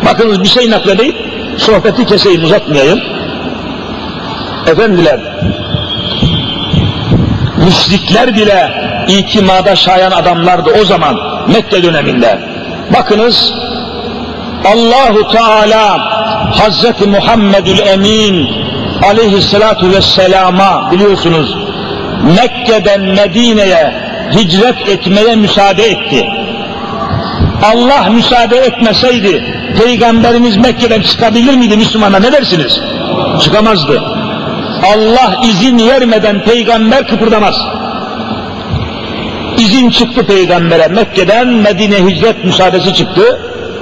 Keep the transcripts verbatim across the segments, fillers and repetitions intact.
Bakınız bir şey nakledeyim, sohbeti keseyim, uzatmayayım. Efendiler, müşrikler bile itimada şayan adamlardı o zaman Mekke döneminde. Bakınız Allahu Teala Hazreti Muhammedül Emin aleyhissalatu vesselama biliyorsunuz Mekke'den Medine'ye hicret etmeye müsaade etti. Allah müsaade etmeseydi Peygamberimiz Mekke'den çıkabilir miydi Müslümanlar, ne dersiniz? Çıkamazdı. Allah izin vermeden peygamber kıpırdamaz. İzin çıktı peygambere, Mekke'den Medine hicret müsaadesi çıktı.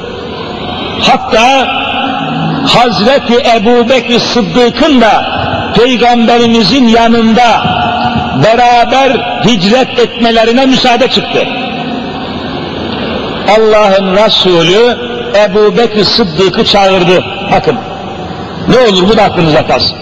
Hatta Hazreti Ebu Bekir Sıddık'ın da peygamberimizin yanında beraber hicret etmelerine müsaade çıktı. Allah'ın Resulü Ebu Bekir Sıddık'ı çağırdı. Bakın, ne olur bu da aklınıza kalsın.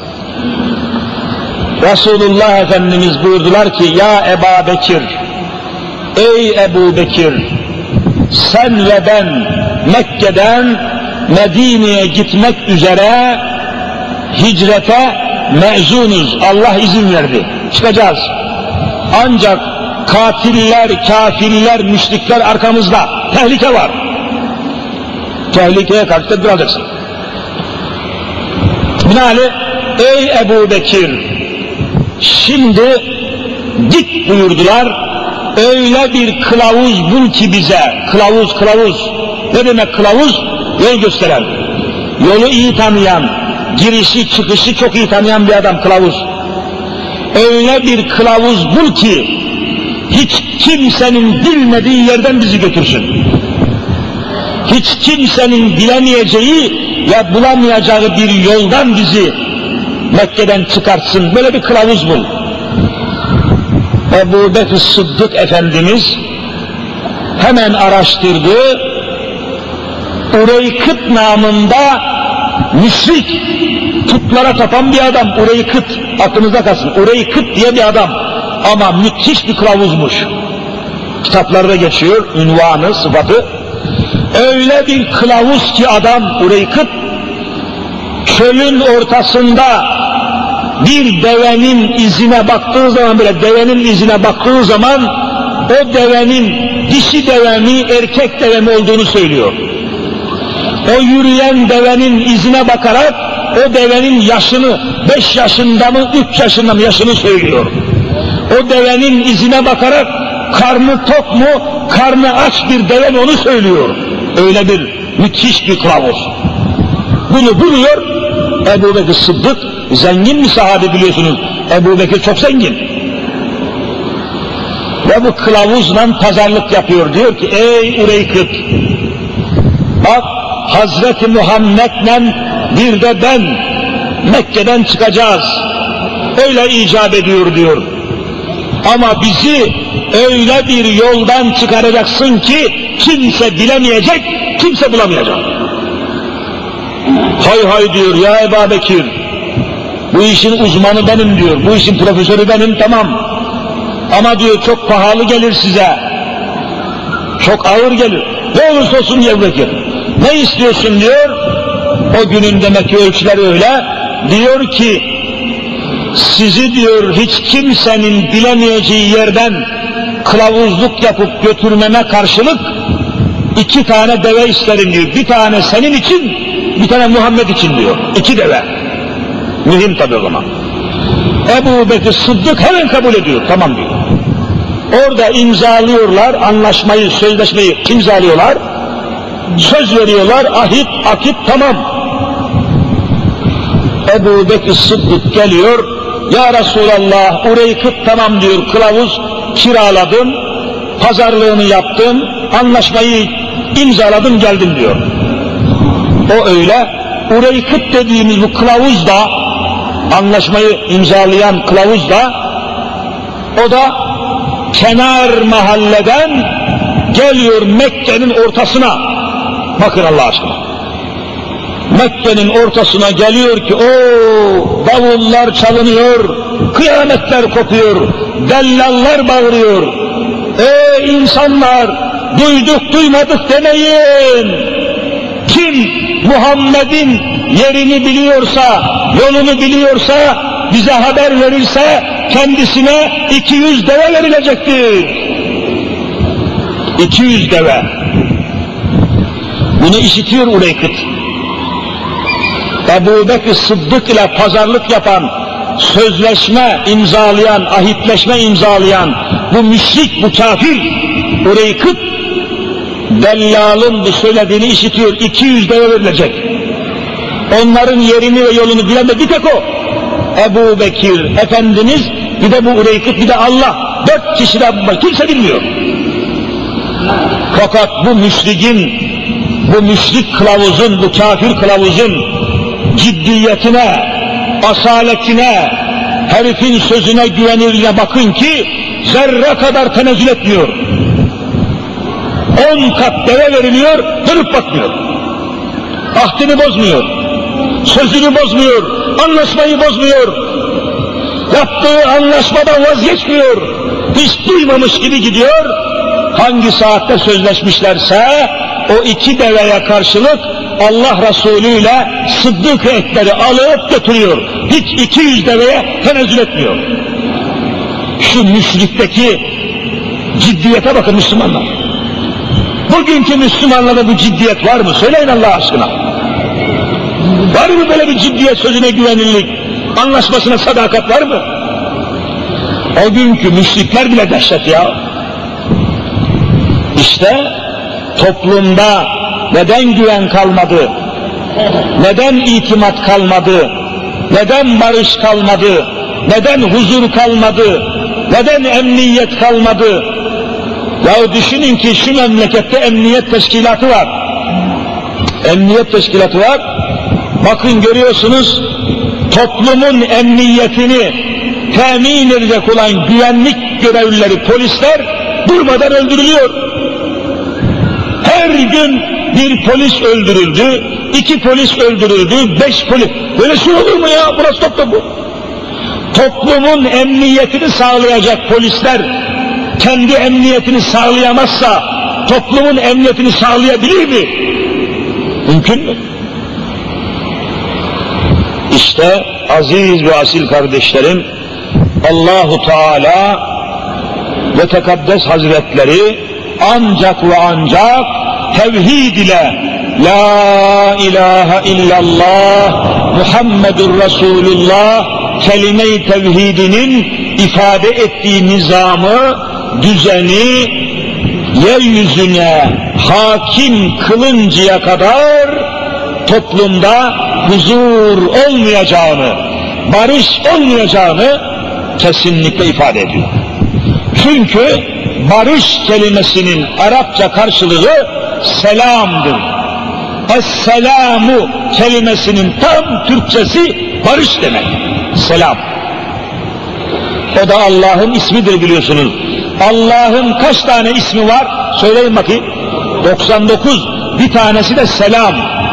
Resulullah Efendimiz buyurdular ki, ya Ebu Bekir, ey Ebu Bekir, sen ve ben Mekke'den Medine'ye gitmek üzere hicrete mezunuz, Allah izin verdi, çıkacağız. Ancak katiller, kafirler, müşrikler arkamızda, tehlike var. Tehlikeye karşı da duracaksın. Binaenaleyh, ey Ebu Bekir, şimdi git buyurdular, öyle bir kılavuz bul ki bize, kılavuz kılavuz, ne demek kılavuz? Yol gösteren, yolu iyi tanıyan, girişi çıkışı çok iyi tanıyan bir adam kılavuz. Öyle bir kılavuz bul ki, hiç kimsenin bilmediği yerden bizi götürsün. Hiç kimsenin bilemeyeceği ve bulamayacağı bir yoldan bizi Mekke'den çıkartsın, böyle bir kılavuz bul. Ebu Bekir Sıddık Efendimiz hemen araştırdı, Ureykıt namında müşrik, putlara tapan bir adam, Ureykıt, aklınızda kalsın, Ureykıt diye bir adam, ama müthiş bir kılavuzmuş. Kitaplarda geçiyor, ünvanı, sıfatı. Öyle bir kılavuz ki adam Ureykıt, çölün ortasında bir devenin izine baktığı zaman, böyle devenin izine baktığı zaman, o devenin dişi deve mi, erkek deve mi olduğunu söylüyor. O yürüyen devenin izine bakarak, o devenin yaşını, beş yaşında mı, üç yaşında mı yaşını söylüyor. O devenin izine bakarak, karnı tok mu, karnı aç bir deve mi onu söylüyor. Öyle bir müthiş bir kılavuz. Bunu buluyor Ebu Bekir Sıddık, zengin bir sahabe biliyorsunuz. Ebu Bekir çok zengin. Ve bu kılavuzla pazarlık yapıyor. Diyor ki, ey Ureykıt, bak Hazreti Muhammed'le bir de ben Mekke'den çıkacağız. Öyle icap ediyor diyor. Ama bizi öyle bir yoldan çıkaracaksın ki kimse bilemeyecek, kimse bulamayacak. Hay hay diyor, ya Ebu Bekir, bu işin uzmanı benim diyor, bu işin profesörü benim, tamam. Ama diyor çok pahalı gelir size, çok ağır gelir. Ne olursa olsun diyor Ebu Bekir. Ne istiyorsun diyor, o günün demek ki ölçüleri öyle, diyor ki, sizi diyor hiç kimsenin bilemeyeceği yerden kılavuzluk yapıp götürmeme karşılık iki tane deve isterim diyor. Bir tane senin için, bir tane Muhammed için diyor. İki deve. Mühim tabi o zaman. Ebu Bekir Sıddık hemen kabul ediyor. Tamam diyor. Orada imzalıyorlar, anlaşmayı, sözleşmeyi imzalıyorlar. Söz veriyorlar, ahit, akit tamam. Ebu Bekir Sıddık geliyor, ya Resulallah, Ureykıt tamam diyor, kılavuz kiraladım, pazarlığını yaptım, anlaşmayı imzaladım, geldim diyor. O öyle, Ureykıt dediğimiz bu kılavuz da, anlaşmayı imzalayan kılavuz da, o da kenar mahalleden geliyor Mekke'nin ortasına. Bakın Allah aşkına. Mekke'nin ortasına geliyor ki, ooo davullar çalınıyor, kıyametler kopuyor, dellallar bağırıyor. Ey insanlar, duyduk duymadık demeyin. Kim Muhammed'in yerini biliyorsa, yolunu biliyorsa, bize haber verirse kendisine iki yüz deve verilecektir. iki yüz deve. Bunu işitiyor Ureykıt. Ebu Bekir Sıddık ile pazarlık yapan, sözleşme imzalayan, ahitleşme imzalayan bu müşrik, bu kafir Ureykıt, dellalın bu söylediğini işitiyor. iki yüz deve verilecek. Onların yerini ve yolunu bilen de bir tek o. Ebu Bekir Efendimiz, bir de bu Ureykıt, bir de Allah. Dört kişiden var. Kimse bilmiyor. Fakat bu müşrikin, bu müşrik kılavuzun, bu kafir kılavuzun ciddiyetine, asaletine, herifin sözüne, güvenirine bakın ki zerre kadar tenezzül etmiyor. On kat deve veriliyor, dönüp bakmıyor. Ahdini bozmuyor, sözünü bozmuyor, anlaşmayı bozmuyor. Yaptığı anlaşmadan vazgeçmiyor. Hiç duymamış gibi gidiyor. Hangi saatte sözleşmişlerse o iki deveye karşılık Allah Resulü ile Sıddık-ı Ekber'i alıp götürüyor. Hiç iki yüz deveye tenezzül etmiyor. Şu müşrikteki ciddiyete bakın Müslümanlar. Bugünkü Müslümanlarda bu ciddiyet var mı? Söyleyin Allah aşkına. Var mı böyle bir ciddiyet, sözüne güvenillik, anlaşmasına sadakat var mı? O günkü müşrikler bile dehşet ya. İşte toplumda neden güven kalmadı, neden itimat kalmadı, neden barış kalmadı, neden huzur kalmadı, neden emniyet kalmadı? Ya düşünün ki şu memlekette emniyet teşkilatı var. Emniyet teşkilatı var. Bakın görüyorsunuz, toplumun emniyetini temin edecek olan güvenlik görevlileri, polisler durmadan öldürülüyor. Her gün bir polis öldürüldü, iki polis öldürüldü, beş polis. Böyle şey olur mu ya? Burası toplum bu. Toplumun emniyetini sağlayacak polisler kendi emniyetini sağlayamazsa toplumun emniyetini sağlayabilir mi? Mümkün mü? İşte aziz ve asil kardeşlerim, Allahu Teala ve Tekaddes Hazretleri ancak ve ancak tevhid ile La ilahe illallah Muhammedur Resulullah kelime-i tevhidinin ifade ettiği nizamı, düzeni yeryüzüne hakim kılıncaya kadar toplumda huzur olmayacağını, barış olmayacağını kesinlikle ifade ediyor. Çünkü barış kelimesinin Arapça karşılığı selamdır. Es-selamu kelimesinin tam Türkçesi barış demek. Selam. O da Allah'ın ismidir biliyorsunuz. Allah'ın kaç tane ismi var? Söyleyin bakayım. doksan dokuz. Bir tanesi de selam.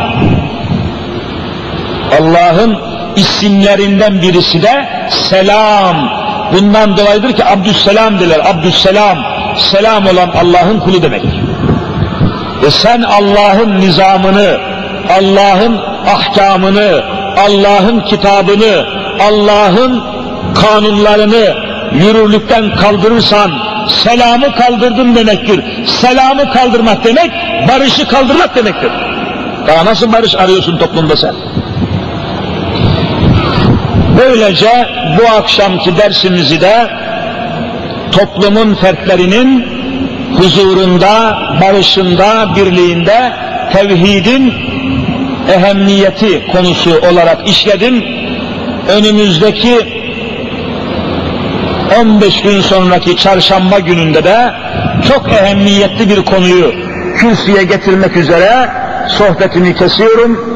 Allah'ın isimlerinden birisi de selam. Bundan dolayıdır ki Abdüsselam derler. Abdüsselam. Selam olan Allah'ın kulu demektir. Ve sen Allah'ın nizamını, Allah'ın ahkamını, Allah'ın kitabını, Allah'ın kanunlarını yürürlükten kaldırırsan selamı kaldırdın demektir. Selamı kaldırmak demek, barışı kaldırmak demektir. Daha nasıl barış arıyorsun toplumda sen? Böylece bu akşamki dersimizi de toplumun fertlerinin huzurunda, barışında, birliğinde tevhidin ehemmiyeti konusu olarak işledim. Önümüzdeki on beş gün sonraki çarşamba gününde de çok ehemmiyetli bir konuyu kürsüye getirmek üzere sohbetimi kesiyorum.